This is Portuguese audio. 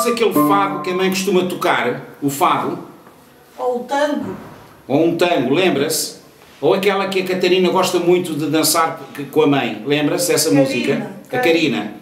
aquele fado que a mãe costuma tocar? O fado? Ou o tango. Ou um tango, lembra-se? Ou aquela que a Catarina gosta muito de dançar com a mãe, lembra-se dessa música? A Karina.